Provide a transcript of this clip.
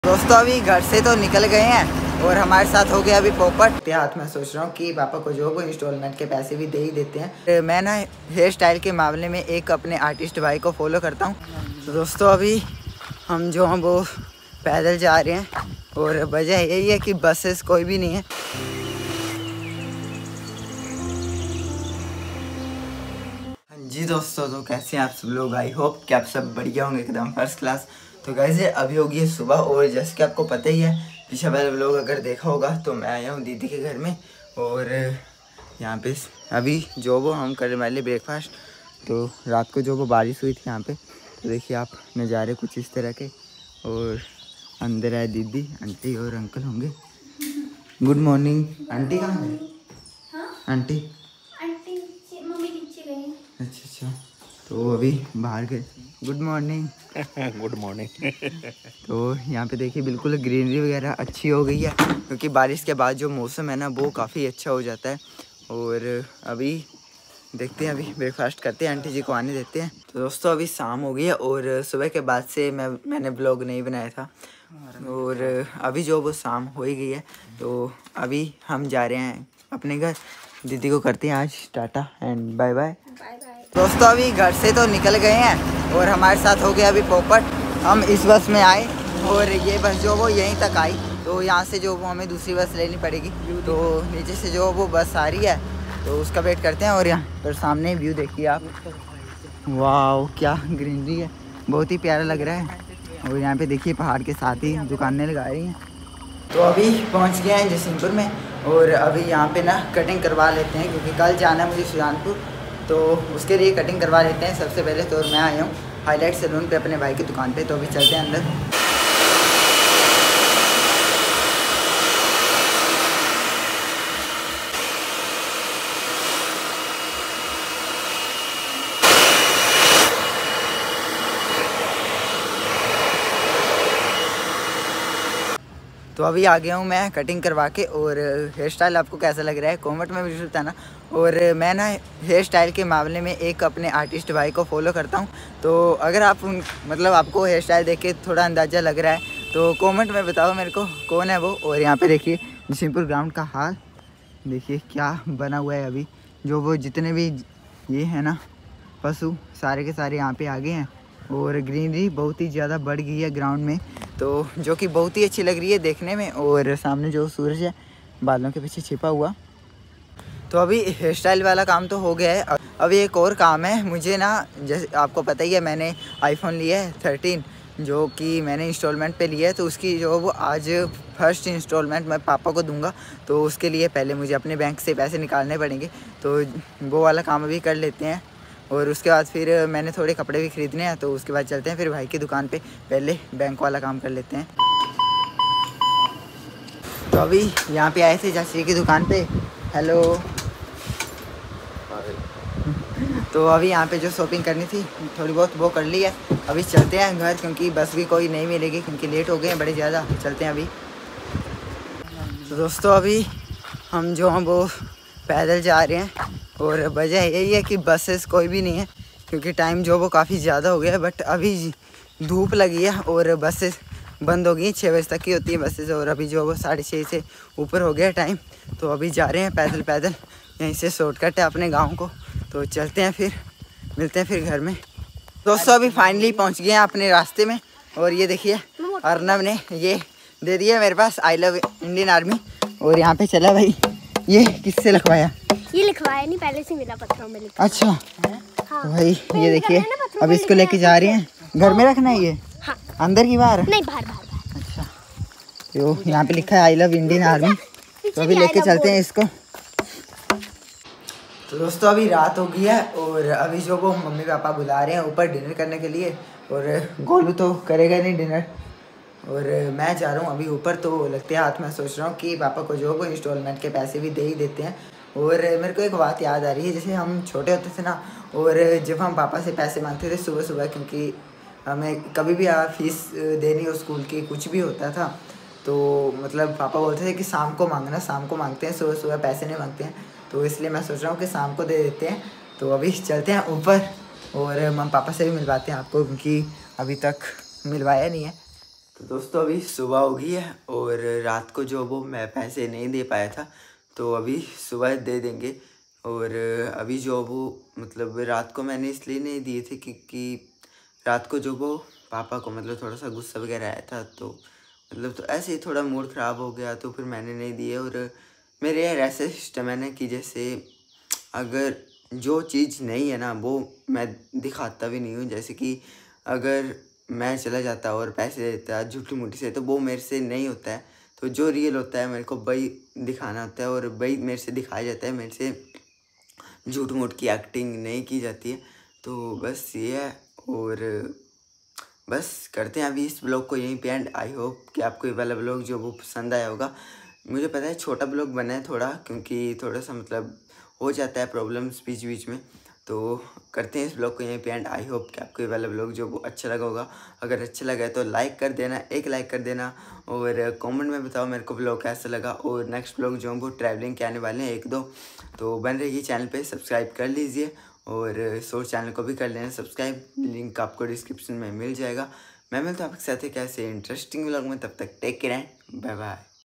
दोस्तों अभी घर से तो निकल गए हैं और हमारे साथ हो गया अभी पोपट के हाथ में। सोच रहा हूँ कि पापा को जो वो इंस्टॉलमेंट के पैसे भी दे ही देते हैं। मैं ना हेयर स्टाइल के मामले में एक अपने आर्टिस्ट भाई को फॉलो करता हूँ। तो दोस्तों अभी हम जो हैं वो पैदल जा रहे हैं और वजह यही है कि बसेस कोई भी नहीं है। जी दोस्तों, तो कैसे हैं आप सब लोग? आई होप कि आप सब बढ़िया होंगे, एकदम फर्स्ट क्लास। तो कैसे अभी होगी है सुबह और जैसे कि आपको पता ही है, पीछे वाले लोग अगर देखा होगा तो मैं आया हूँ दीदी के घर में और यहाँ पे अभी जो वो हम करने वाले ब्रेकफास्ट। तो रात को जो वो बारिश हुई थी यहाँ पे, तो देखिए आप नज़ारे कुछ इस तरह के। और अंदर आए दीदी, आंटी और अंकल होंगे। Good morning. आंटी कहाँ है? आंटी अच्छा, तो अभी बाहर गए। Good morning. Good morning. तो यहाँ पे देखिए बिल्कुल ग्रीनरी वगैरह अच्छी हो गई है, क्योंकि बारिश के बाद जो मौसम है ना वो काफ़ी अच्छा हो जाता है। और अभी देखते हैं, अभी ब्रेकफास्ट करते हैं, आंटी जी को आने देते हैं। तो दोस्तों अभी शाम हो गई है और सुबह के बाद से मैंने ब्लॉग नहीं बनाया था और अभी जो वो शाम हो ही गई है। तो अभी हम जा रहे हैं अपने घर। दीदी को करते हैं आज टाटा एंड बाय बाय। दोस्तों अभी घर से तो निकल गए हैं और हमारे साथ हो गया अभी पोपट। हम इस बस में आए और ये बस जो वो यहीं तक आई, तो यहाँ से जो वो हमें दूसरी बस लेनी पड़ेगी। तो नीचे से जो वो बस आ रही है तो उसका वेट करते हैं। और यहाँ पर सामने व्यू देखिए आप, वाह क्या ग्रीनरी है, बहुत ही प्यारा लग रहा है। और यहाँ पे देखिए पहाड़ के साथ ही दुकानें लगा रही हैं। तो अभी पहुँच गए हैं जसीमपुर में और अभी यहाँ पे ना कटिंग करवा लेते हैं, क्योंकि कल जाना है मुझे सुजानपुर, तो उसके लिए कटिंग करवा लेते हैं। सबसे पहले तो मैं आया हूँ हाईलाइट सैलून पे अपने भाई की दुकान पे। तो अभी चलते हैं अंदर। तो अभी आ गया हूँ मैं कटिंग करवा के। और हेयर स्टाइल आपको कैसा लग रहा है कमेंट में जरूर बताना। और मैं ना हेयर स्टाइल के मामले में एक अपने आर्टिस्ट भाई को फॉलो करता हूँ। तो अगर आप मतलब आपको हेयर स्टाइल देख के थोड़ा अंदाज़ा लग रहा है तो कमेंट में बताओ मेरे को कौन है वो। और यहाँ पे देखिए जसीमपुर ग्राउंड का हाल देखिए क्या बना हुआ है। अभी जो वो जितने भी ये है ना पशु सारे के सारे यहाँ पे आ गए हैं और ग्रीनरी बहुत ही ज़्यादा बढ़ गई है ग्राउंड में, तो जो कि बहुत ही अच्छी लग रही है देखने में। और सामने जो सूरज है बालों के पीछे छिपा हुआ। तो अभी हेयर स्टाइल वाला काम तो हो गया है। अभी एक और काम है मुझे ना, जैसे आपको पता ही है मैंने आईफोन लिया है 13, जो कि मैंने इंस्टॉलमेंट पे लिया है। तो उसकी जो वो आज फर्स्ट इंस्टॉलमेंट मैं पापा को दूंगा। तो उसके लिए पहले मुझे अपने बैंक से पैसे निकालने पड़ेंगे, तो वो वाला काम अभी कर लेते हैं। और उसके बाद फिर मैंने थोड़े कपड़े भी ख़रीदने हैं, तो उसके बाद चलते हैं फिर भाई की दुकान पे। पहले बैंक वाला काम कर लेते हैं। तो अभी यहाँ पे आए थे चाची की दुकान पे। हेलो। तो अभी यहाँ पे जो शॉपिंग करनी थी थोड़ी बहुत वो कर ली है। अभी चलते हैं घर, क्योंकि बस भी कोई नहीं मिलेगी, क्योंकि लेट हो गए हैं बड़े ज़्यादा। चलते हैं अभी। तो दोस्तों अभी हम जो हैं वो पैदल जा रहे हैं और वजह यही है कि बसेस कोई भी नहीं है, क्योंकि टाइम जो वो काफ़ी ज़्यादा हो गया है। बट अभी धूप लगी है और बसेस बंद हो गई, 6 बजे तक की होती है बसेस। और अभी जो वो 6:30 से ऊपर हो गया टाइम, तो अभी जा रहे हैं पैदल पैदल। यहीं से शॉर्टकट है अपने गाँव को, तो चलते हैं फिर मिलते हैं फिर घर में। दोस्तों अभी फाइनली पहुँच गए हैं अपने रास्ते में। और ये देखिए अर्नब ने ये दे दिया मेरे पास, आई लव इंडियन आर्मी। और यहाँ पे चला भाई, ये किससे लिखवाया? ये लिखवाया नहीं, पहले से मिला पत्थरों में लिखा। अच्छा हाँ। तो भाई ये देखिए अब इसको लेके जा रहे हैं। घर में रखना है ये? हाँ। अंदर की बाहर? नहीं, बाहर बाहर। अच्छा, तो यहाँ पे लिखा है आई लव इंडियन आर्मी। तो अभी लेके चलते हैं इसको। तो दोस्तों अभी रात हो गई है और अभी जो वो मम्मी पापा बुला रहे हैं ऊपर डिनर करने के लिए। और गोलू तो करेगा नहीं डिनर और मैं जा रहा हूँ अभी ऊपर। तो लगते हैं हाथ में। सोच रहा हूँ कि पापा को जो वो इंस्टॉलमेंट के पैसे भी दे ही देते हैं। और मेरे को एक बात याद आ रही है, जैसे हम छोटे होते थे ना और जब हम पापा से पैसे मांगते थे सुबह सुबह, क्योंकि हमें कभी भी फीस देनी हो स्कूल की कुछ भी होता था, तो मतलब पापा बोलते थे कि शाम को मांगना, शाम को मांगते हैं, सुबह सुबह पैसे नहीं मांगते हैं। तो इसलिए मैं सोच रहा हूँ कि शाम को दे देते हैं। तो अभी चलते हैं ऊपर और मम्मी पापा से भी मिलवाते हैं आपको, क्योंकि अभी तक मिलवाया नहीं है। तो दोस्तों अभी सुबह हो गई है और रात को जो वो मैं पैसे नहीं दे पाया था तो अभी सुबह दे देंगे। और अभी जो वो मतलब रात को मैंने इसलिए नहीं दिए थे क्योंकि रात को जो वो पापा को मतलब थोड़ा सा गुस्सा वगैरह आया था, तो मतलब तो ऐसे ही थोड़ा मूड ख़राब हो गया तो फिर मैंने नहीं दिए। और मेरे यार ऐसे सिस्टम है ना कि जैसे अगर जो चीज़ नहीं है ना वो मैं दिखाता भी नहीं हूँ। जैसे कि अगर मैं चला जाता और पैसे देता झूठी मूठी से तो वो मेरे से नहीं होता है, तो जो रियल होता है मेरे को वही दिखाना होता है और वही मेरे से दिखाया जाता है, मेरे से झूठ मूठ की एक्टिंग नहीं की जाती है। तो बस ये है और बस करते हैं अभी इस ब्लॉग को यहीं पे एंड। आई होप कि आपको ये वाला ब्लॉग जो वो पसंद आया होगा। मुझे पता है छोटा ब्लॉग बना है थोड़ा, क्योंकि थोड़ा सा मतलब हो जाता है प्रॉब्लम्स बीच बीच में, तो करते हैं इस ब्लॉग को यहीं पे एंड। आई होप कि आपको ये वाला ब्लॉग जो वो अच्छा लगा होगा। अगर अच्छा लगा है तो लाइक कर देना, एक लाइक कर देना और कमेंट में बताओ मेरे को ब्लॉग कैसा लगा। और नेक्स्ट ब्लॉग जो वो ट्रैवलिंग के आने वाले हैं 1-2, तो बन रही चैनल पे सब्सक्राइब कर लीजिए और सोर्स चैनल को भी कर लेना सब्सक्राइब, लिंक आपको डिस्क्रिप्शन में मिल जाएगा। मैं मिलता हूँ आपके साथ एक ऐसे इंटरेस्टिंग व्लॉग में, तब तक take care and bye bye.